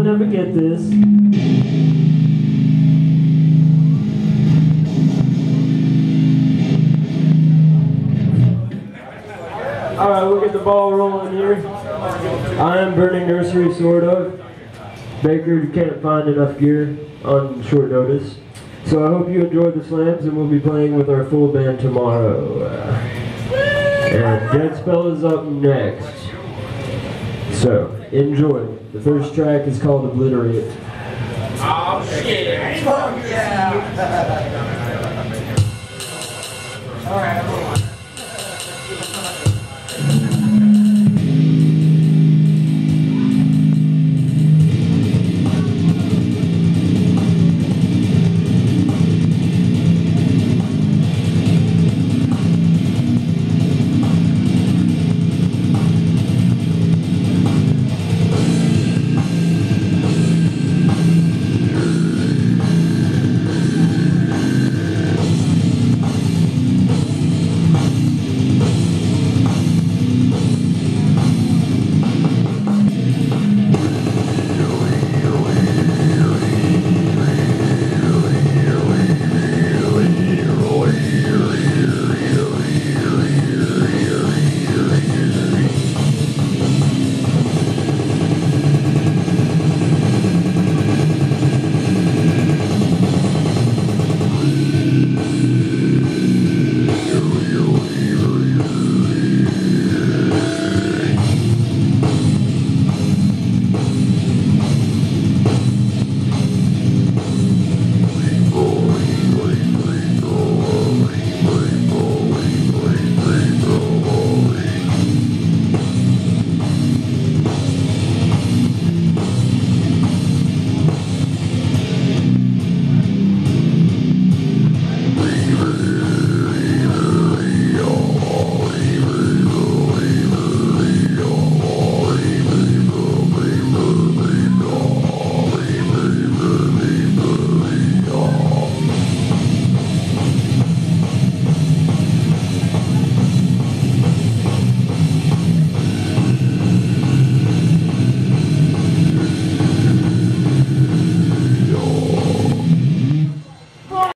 Never get this. Alright, we'll get the ball rolling here. I am Burning Nursery, sort of. Baker can't find enough gear on short notice. So I hope you enjoy the slams, and we'll be playing with our full band tomorrow. And Deadspell is up next. So, enjoy. The first track is called Obliterate. Oh shit! Fuck yeah! Alright.